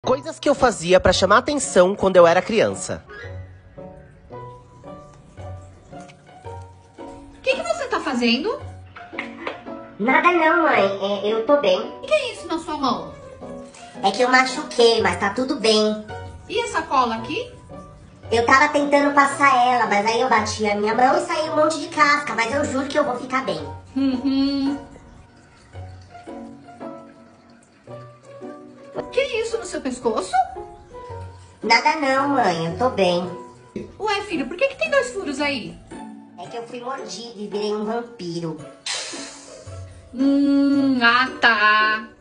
Coisas que eu fazia pra chamar atenção quando eu era criança. O que você tá fazendo? Nada não, mãe. Eu tô bem. O que é isso na sua mão? É que eu machuquei, mas tá tudo bem. E essa cola aqui? Eu tava tentando passar ela, mas aí eu bati a minha mão e saiu um monte de casca. Mas eu juro que eu vou ficar bem. O que é isso no seu pescoço? Nada não, mãe. Eu tô bem. Ué, filho, por que tem 2 furos aí? É que eu fui mordido e virei um vampiro. Ah, tá.